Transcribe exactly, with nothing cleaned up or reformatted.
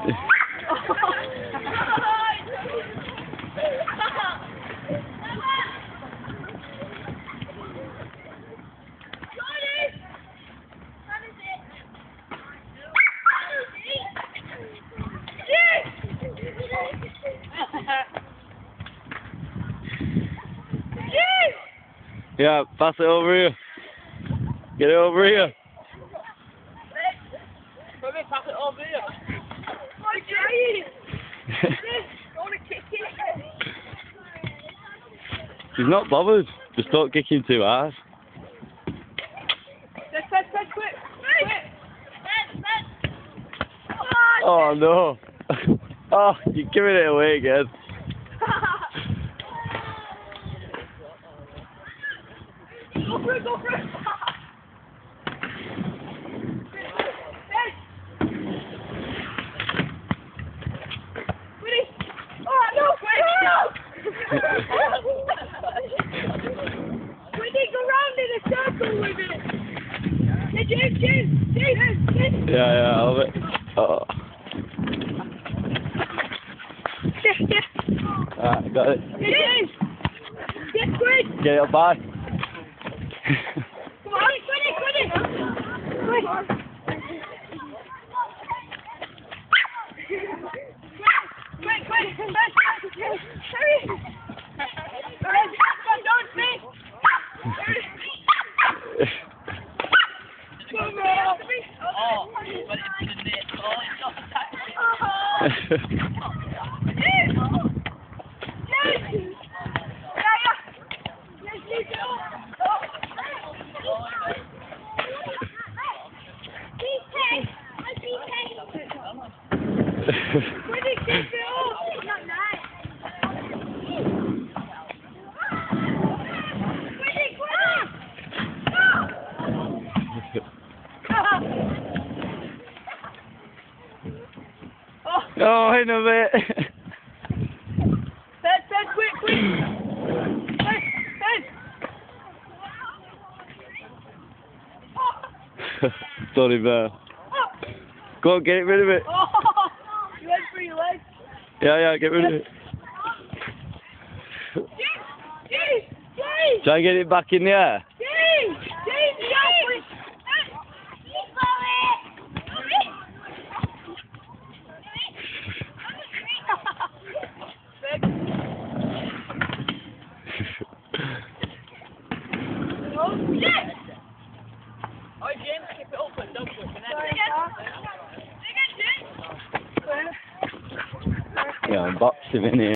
Yeah, pass it over here. Get it over here. Pass it over here. I'm trying. I want to kick it. He's not bothered. Just don't kick him too hard. Let's press, press, quick. Quick. Oh no. Oh, you're giving it away again. Go for it, go for it. Oh, no, we need to go round in a circle with it. Hey, James, James, James, James. Yeah, yeah, I love it. Oh. Yeah, yeah. Alright, got it. Hey, James. Get quick. Get it up by. Come on, quick, quick. Quick. Quick, quick, quick. Hurry. Hurry, don't speak. Come on. Oh, but it's in the net. Oh, it's not attacking. Yes. Yes. Yeah, yeah. Yes, yes, yes. Oh. Where did you go? It's not nice. Where did you go? Oh, in a bit. Head, head, quick, quick. Head, head. Sorry, bear. Go on, get it rid of it. Oh, you went for your legs. Yeah, yeah, get rid of it. James, James, James. Try and get it back in the air. James, James, James. Oh, James, keep it open, don't put it Yeah, I'm boxing in here.